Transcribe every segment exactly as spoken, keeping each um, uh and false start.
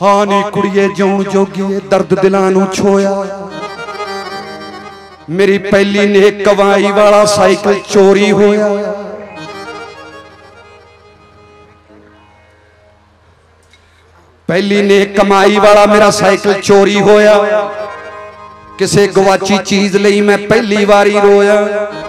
हाँ नी कुड़िए जिउण जोगी दर्द दिलां नूं छोया। मेरी पहली नेक कमाई वाला साइकिल चोरी होया। पहली नेक कमाई वाला मेरा साइकिल चोरी होया। किसे गवाची चीज लई मैं पहली बारी रोया।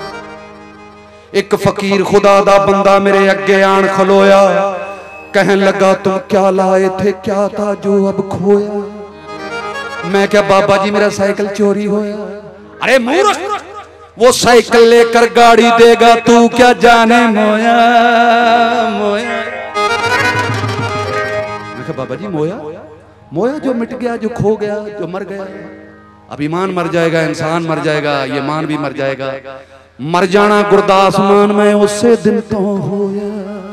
एक फकीर खुदा दा बंदा मेरे अगे आन खलोया। कहन लगा तुम क्या लाए थे, क्या था जो अब खोया। मैं क्या बाबा जी मेरा साइकिल चोरी होया। अरे मूर्ख, वो साइकिल लेकर गाड़ी देगा तू क्या जाने मोया मोया। मैं क्या बाबा जी मोया मोया जो मिट गया, जो खो गया, जो मर गया। अब ईमान मर जाएगा, इंसान मर जाएगा, ये मान भी मर जाएगा। मर जाना गुरदास मान मैं उससे दिन तो होया।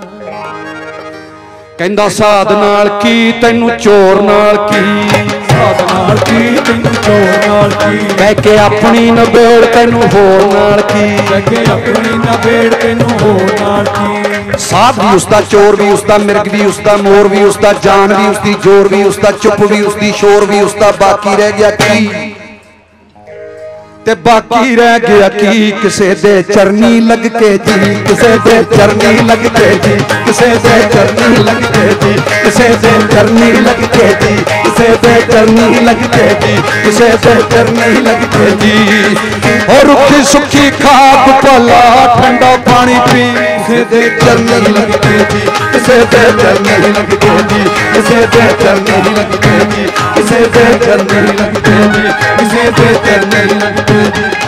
कहंदा साध नाल की तैनू चोर नाल की, साध नाल की तैनू चोर नाल की। कह के अपनी नबेड़ तैनू होर नाल की, कह के अपनी नबेड़ तैनू होर नाल की। साध भी उसदा, चोर भी उसदा, मिर्ग भी उसदा, मोर भी उसदा, जान भी उसदी, जोर भी उसदा, चुप भी उसदी, शोर भी उसदा। बाकी रह गया की ते बाकी रह गया की किसे दे चरनी लग के जी, किसे दे चरनी लग के जी, किसे दे चरनी लग के जी, किसे दे चरनी लग के जी, किसे दे चरनी लग के जी, किसे दे चरनी लग के जी। और रुखी सुखी खाक भला ठंडा पानी पी, किसे दे चरनी लग के जी, किसे दे चरनी लग के जी, किसे दे चरनी लग के जी, किसे दे चरनी लग के जी, किसे दे चरनी लग के।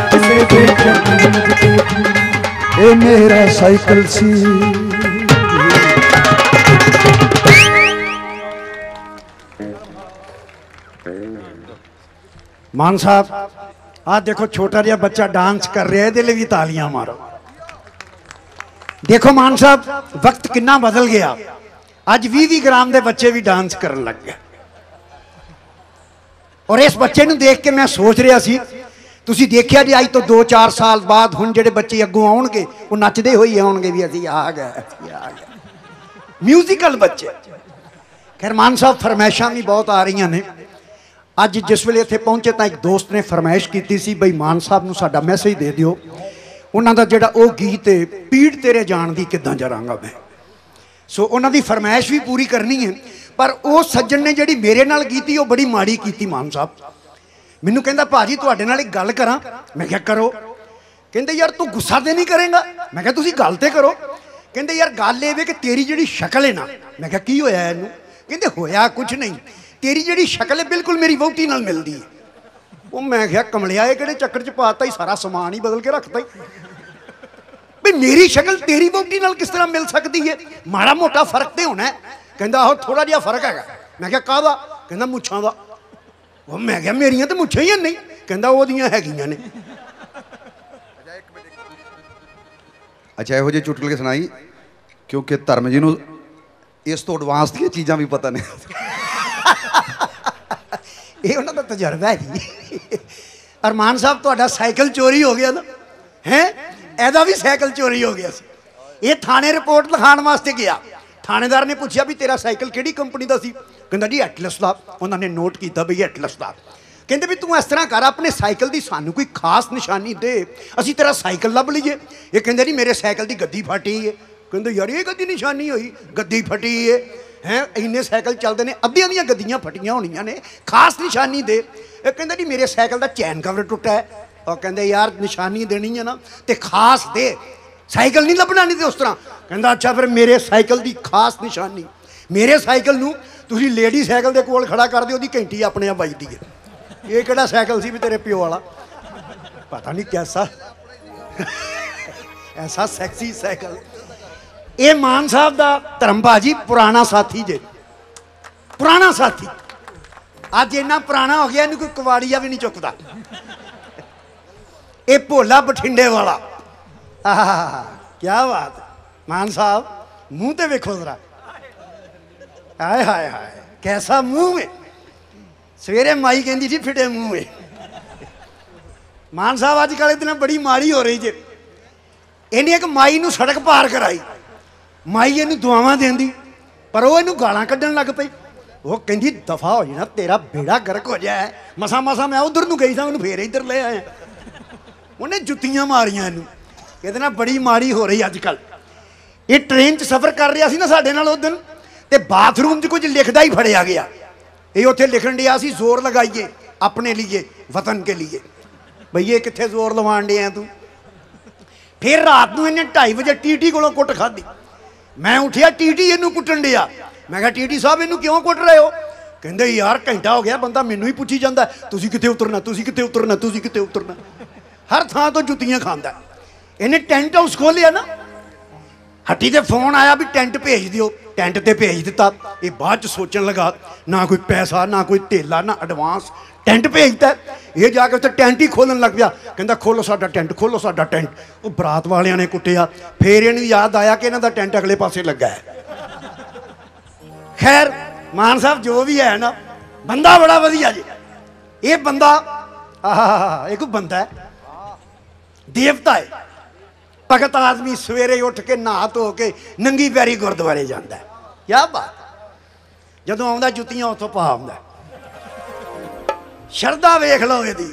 ए मेरा साइकिल सी। मान साहब आज देखो छोटा जिहा बच्चा डांस कर रहा है, इहदे लई भी तालियां मारो। देखो मान साहब वक्त कितना बदल गया। अज भी भी ग्राम के बच्चे भी डांस करन लग गए। और इस बच्चे नूं देख के मैं सोच रहा सी, तुसी देखिया जी अज तो दो चार साल बाद हुण जिहड़े बच्चे अगों आउणगे वो नचदे होई आउणगे भी असीं आ गए असीं आ गए। म्यूजिकल बच्चे। खैर मान साहब फरमाइशां भी बहुत आ रही ने। अज जिस वेले इत्थे पहुंचे तो एक दोस्त ने फरमाइश की सी बई मान साहब नूं साडा मैसेज दे दिओ, उन्हां दा जिहड़ा ओह गीत है पीड़ तेरे जान दी किदां जरांगा मैं। सो उन्हां दी फरमाइश भी पूरी करनी है। पर वो सज्जन ने जिहड़ी मेरे नाल कीती वो बड़ी माड़ी कीती। मान साहब मैनू कहंदा भाजी तुहाडे नाल एक गल करां। मैं क्या करो। कहंदे यार तू गुस्सा ते नहीं करेगा। मैं क्या तुसीं गल ते करो। कहंदे यार गल इह वे कि तेरी जिहड़ी शक्ल है ना। मैं क्या की होया इहनूं। कहंदे होया कुछ नहीं, तेरी जिहड़ी शक्ल है बिल्कुल मेरी वहुटी नाल मिलदी है। वो मैं क्या कमलिया ये किहड़े चक्कर च पाता ही, सारा समान ही बदल के रखता ही। भी मेरी शक्ल तेरी वहुटी नाल किस तरह मिल सकती है, माड़ा मोटा फर्क तो होना है। कहंदा आहो थोड़ा जिहा फर्क है। मैं क्या काहदा। कहंदा मुच्छां दा। वो मैं क्या मेरियां तो मुच्छां ही नहीं। कहंदा ओहदियां हैगियां ने। अच्छा ਇਹੋ ਜਿਹੇ ਚੁਟਕਲੇ ਸੁਣਾਈ क्योंकि धर्म जी ਨੂੰ ਇਸ ਤੋਂ ਐਡਵਾਂਸ ਦੀਆਂ ਚੀਜ਼ਾਂ ਵੀ ਪਤਾ ਨਹੀਂ। ਇਹ ਉਹਨਾਂ ਦਾ ਤਜਰਬਾ ਹੈ ਜੀ। ਅਰਮਾਨ ਸਾਹਿਬ ਤੁਹਾਡਾ ਸਾਈਕਲ ਚੋਰੀ ਹੋ ਗਿਆ ਨਾ ਹੈ, ਇਹਦਾ ਵੀ ਸਾਈਕਲ ਚੋਰੀ ਹੋ ਗਿਆ ਸੀ। ਇਹ ਥਾਣੇ ਰਿਪੋਰਟ ਲਿਖਾਉਣ ਵਾਸਤੇ ਗਿਆ। ਥਾਣੇਦਾਰ ਨੇ ਪੁੱਛਿਆ ਵੀ ਤੇਰਾ ਸਾਈਕਲ ਕਿਹੜੀ ਕੰਪਨੀ ਦਾ ਸੀ। ਕਹਿੰਦਾ ਜੀ ਐਟਲਸ ਦਾ। ਉਹਨਾਂ ਨੇ ਨੋਟ ਕੀਤਾ ਬਈ ਐਟਲਸ ਦਾ। ਕਹਿੰਦੇ ਵੀ ਤੂੰ ਇਸ ਤਰ੍ਹਾਂ ਕਰ ਆਪਣੇ ਸਾਈਕਲ ਦੀ ਸਾਨੂੰ ਕੋਈ ਖਾਸ ਨਿਸ਼ਾਨੀ ਦੇ, ਅਸੀਂ ਤੇਰਾ ਸਾਈਕਲ ਲੱਭ ਲਈਏ। ਇਹ ਕਹਿੰਦੇ ਨਹੀਂ ਮੇਰੇ ਸਾਈਕਲ ਦੀ ਗੱਡੀ ਫਟੀ ਹੈ। ਕਹਿੰਦੇ ਯਾਰ ਇਹ ਕਦੀ ਨਿਸ਼ਾਨੀ ਹੋਈ, ਗੱਡੀ ਫਟੀ ਹੈ ਹੈ ਇੰਨੇ ਸਾਈਕਲ ਚੱਲਦੇ ਨੇ, ਅੱਧੀਆਂ ਦੀਆਂ ਗੱਡੀਆਂ ਫਟੀਆਂ ਹੋਣੀਆਂ ਨੇ, ਖਾਸ ਨਿਸ਼ਾਨੀ ਦੇ। ਇਹ ਕਹਿੰਦਾ ਜੀ ਮੇਰੇ ਸਾਈਕਲ ਦਾ ਚੈਨ ਕਵਰ ਟੁੱਟਾ ਹੈ। ਉਹ ਕਹਿੰਦੇ ਯਾਰ ਨਿਸ਼ਾਨੀ ਦੇਣੀ ਹੈ ਨਾ ਤੇ ਖਾਸ ਦੇ, ਸਾਈਕਲ ਨਹੀਂ ਲੱਭਣਾ ਨਹੀਂ ਤੇ ਉਸ ਤਰ੍ਹਾਂ। ਕਹਿੰਦਾ ਅੱਛਾ ਫਿਰ ਮੇਰੇ ਸਾਈਕਲ ਦੀ ਖਾਸ ਨਿਸ਼ਾਨੀ, ਮੇਰੇ ਸਾਈਕਲ ਨੂੰ ਤੁਸੀਂ ਲੇਡੀ ਸਾਈਕਲ ਦੇ ਕੋਲ ਖੜਾ ਕਰ ਦਿਓ, ਉਹਦੀ ਘੰਟੀ ਆਪਣੇ ਆਪ ਵੱਜਦੀ ਹੈ। ਇਹ ਕਿਹੜਾ ਸਾਈਕਲ ਸੀ ਵੀ ਤੇਰੇ ਪਿਓ ਵਾਲਾ, ਪਤਾ ਨਹੀਂ ਕੈਸਾ ਐਸਾ ਸੈਕਸੀ ਸਾਈਕਲ। ਇਹ ਮਾਨ ਸਾਹਿਬ ਦਾ ਧਰਮ ਭਾਜੀ ਪੁਰਾਣਾ ਸਾਥੀ ਜੇ, ਪੁਰਾਣਾ ਸਾਥੀ। ਅੱਜ ਇੰਨਾ ਪੁਰਾਣਾ ਹੋ ਗਿਆ ਇਹਨੂੰ ਕੋਈ ਕਵਾੜੀਆ ਵੀ ਨਹੀਂ ਚੁੱਕਦਾ। ਇਹ ਭੋਲਾ ਬਠਿੰਡੇ ਵਾਲਾ। ਆਹ ਕੀ ਬਾਤ। मान साहब मुंह ते वेखो जरा, हाय हाय हाय कैसा मुंह है। सवेरे माई कहती जी फिटे मुंह है। मान साहब अजकल इतना बड़ी माड़ी हो रही जे। इन्हें एक माई नूं सड़क पार कराई, माई इनू दुआवां देंदी पर वो इनू गालां कड्ढण लग पई। वो कहती दफा हो जाना तेरा बेड़ा गर्क हो जाए मसा मसा मैं उधर नूं गई था मैं फिर इधर ले आया उन्हें जुत्तियां मारियां इनू कहते ना बड़ी माड़ी हो रही अजकल ये ट्रेन च सफ़र कर रहा सी ना साडे नाल उस दिन ते बाथरूम च कुछ लिखदा ही फड़िया गया ये उत्थे लिखण दिया सी जोर लगाइए अपने लिए वतन के लिए भईए कित्थे जोर लवाण दिया तू फिर रात नूं इन्हें ढाई बजे टीटी कोलों कुट खाधी मैं उठिया टीटी इनू कुटन दिया मैं कहा टीटी साहब इनू क्यों कुट रहे हो कहंदे यार घंटा हो गया बंदा मैनू ही पुछी जांदा तुसीं कित्थे उतरना तुसीं कित्थे उतरना तुसीं कित्थे उतरना हर थां तो जुत्तियां खांदा इन्हें टेंट हाउस खोलिया ना हट्टी ते फोन आया भी टेंट भेज दिओ टेंट ते भेज दिता ये बाद च सोचन लगा ना कोई पैसा ना कोई धेला ना एडवांस टेंट भेजता ये जाके उत्थे टेंट ही खोलन लग पिया कहंदा खोलो साडा टेंट खोलो साडा टेंट वो बरात वालियां ने कुटिया फिर इहनूं याद आया कि इन्हां दा टेंट अगले पासे लगा है खैर मान साहब जो भी है ना बंदा बड़ा वधिया जी ये बंदा आह एक बंदा है देवता है भगत आदमी सवेरे उठ के नहा धो के नंगी पैरी गुरुद्वारे जाता है क्या बात जदों आउंदा जुत्तियां उत्थों पा आउंदा शरदा वेख लो यदी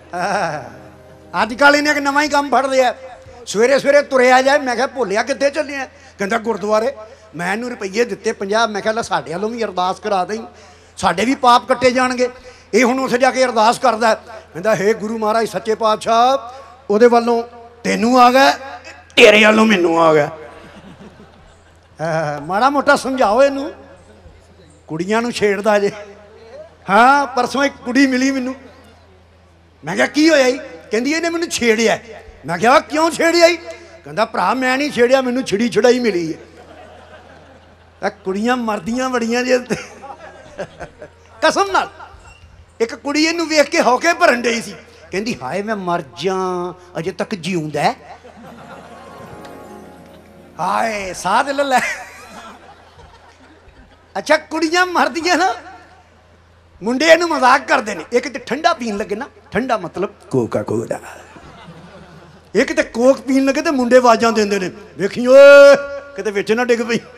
अजकल इन्हें एक नवा ही काम फड़ लिया सवेरे सवेरे तुरया जाए मैं क्या भुलिया कित्थे चले कहता गुरुद्वारे मैं इनू रुपये दिते पंजाह मैं क्या साडे वालों भी अरदास करा दई साडे भी पाप कट्टे जाणगे ये हुण उत्थे जाके अरदास करदा कहंदा हे गुरु महाराज सच्चे पातशाह उहदे वालों तेनू आ गया तेरे वालों मैनू आ गया माड़ा मोटा समझाओ इनू कुड़ियां नू छेड़दा जे हाँ परसों एक कुड़ी मिली मैनू मैं क्या की होया कहंदी इहने मैनू छेड़िया मैं क्या क्यों छेड़िया कहंदा भरा मैं नहीं छेड़िया मैनू छिड़ी छड़ाई मिली है कुड़ियां मरदियां बड़ियां जे कसम नाल एक कुड़ी इनू वेख के हौके भरन डई सी कहंदी हाय मैं मर जा अजे तक जीउंदा है हाय साध ले लै अच्छा कुड़ियां मरदियां ना मुंडे इनू मजाक करते हैं एक तो ठंडा पीन लगे ना ठंडा मतलब कोका कोला एक तो कोक पीन लगे तो मुंडे आवाजा देंदे ने वेखी ओए किते विच ना डिग पई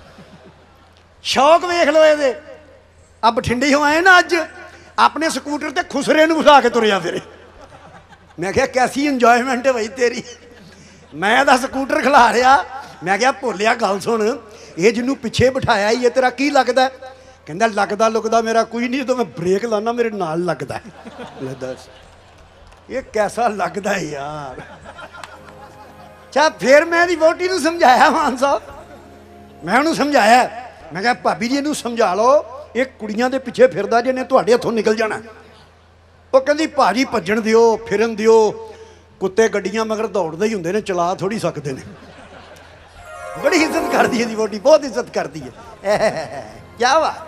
शौक वेख लो ये आ बठिंडे हो आए ना अज अपने स्कूटर ते खुसरे नूं घुसा के तुरया फिरे मैं क्या कैसी इंजॉयमेंट है भाई तेरी मैं दा स्कूटर खिला रहा मैं क्या भुलिया गल सुन ये जिन्हों पिछे बिठाया ही है तेरा की लगता कहता लगता लुकदा मेरा कोई नहीं जो मैं ब्रेक लाना मेरे नाल लगता दस ये कैसा लगता है यार अच्छा फिर मैं वोटी नूं समझाया मान साहब मैं उन्होंने समझाया मैं क्या भाभी जी इनू समझा लो ये कुड़ियां दे पिछे फिरदा जिन्हें तुहाडे हथों निकल जाना वो कहती भाजी भज्जण दिओ फिरन दिओ कुत्ते गड्डियां मगर दौड़ते ही होंगे ने चला थोड़ी सकते हैं बड़ी इज्जत करती है जी वोटी बहुत इज्जत करती है क्या बात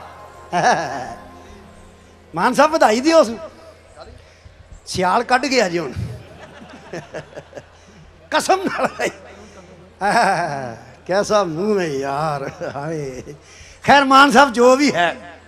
मान साहब बधाई दिओ सियाल कट गया जी हुण कसम नाल कैसा मुंह है यार हाय खैर मान साहब जो भी है